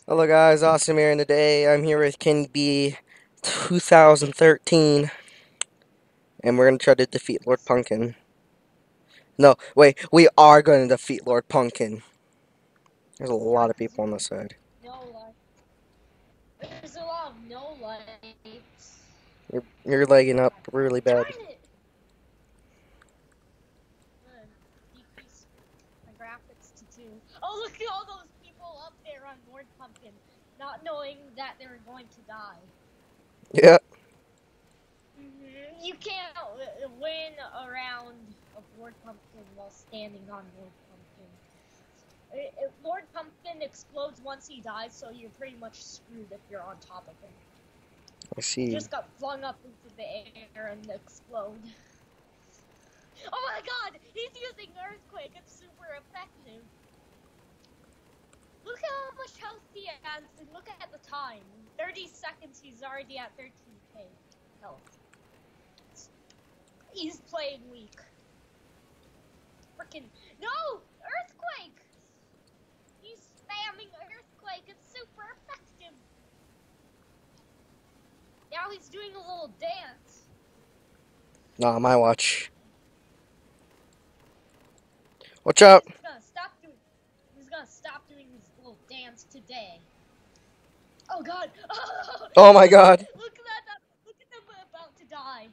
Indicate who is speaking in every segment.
Speaker 1: Hello guys, Awesome here, and today I'm here with Kenny B 2013, and we're gonna try to defeat Lord Pumpkin. No, wait, we are gonna defeat Lord Pumpkin. There's a lot of people on this side.
Speaker 2: No light. There's a lot of no lights.
Speaker 1: You're lagging up really bad.
Speaker 2: Darn it! Decrease my graphics to 2. Oh, look at all those people up there on Lord Pumpkin, not knowing that they're going to die.
Speaker 1: Yeah.
Speaker 2: You can't win a round of Lord Pumpkin while standing on Lord Pumpkin. Lord Pumpkin explodes once he dies, so you're pretty much screwed if you're on top of him.
Speaker 1: I see.
Speaker 2: You just got flung up into the air and explode. Oh my god! He's using Earthquake, it's super effective. Look at how much health he has, and look at the time. 30 seconds, he's already at 13k health. He's playing weak. Frickin' no! Earthquake! He's spamming Earthquake, it's super effective. Now he's doing a little dance.
Speaker 1: Nah, my watch. Watch out!
Speaker 2: He's gonna stop doing his little dance today. Oh god!
Speaker 1: Oh my god!
Speaker 2: Look at that! Look at them about to die.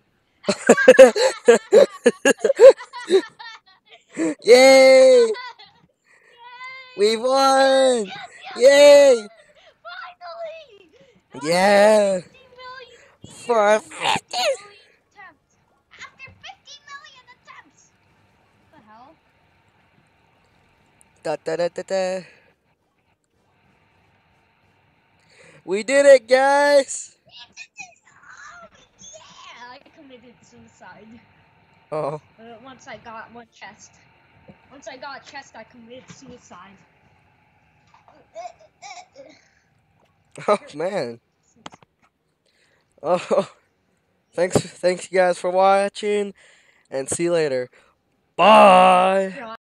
Speaker 1: Yay!
Speaker 2: Yay!
Speaker 1: We won!
Speaker 2: Yes, yes,
Speaker 1: Yay!
Speaker 2: finally!
Speaker 1: Yeah!
Speaker 2: 50 million years!
Speaker 1: For 50!
Speaker 2: Million attempts. After 50 million attempts! What the hell?
Speaker 1: Da da da da da. We did it, guys!
Speaker 2: Oh, yeah! I committed suicide.
Speaker 1: Oh.
Speaker 2: Once I got one chest. Once I got a chest, I committed suicide.
Speaker 1: Oh man. Oh, thanks you guys for watching, and see you later. Bye.